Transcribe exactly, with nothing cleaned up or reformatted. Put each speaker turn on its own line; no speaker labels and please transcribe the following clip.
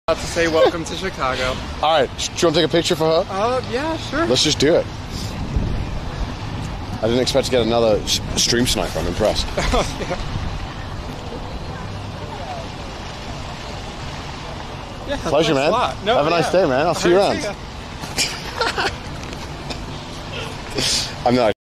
To say welcome to Chicago.
All right, do you want to take a picture for her?
Uh, yeah, sure.
Let's just do it. I didn't expect to get another stream sniper. I'm impressed.
Yeah,
pleasure, man.
No,
have a nice
yeah.
day, man. I'll see you around. I'm not.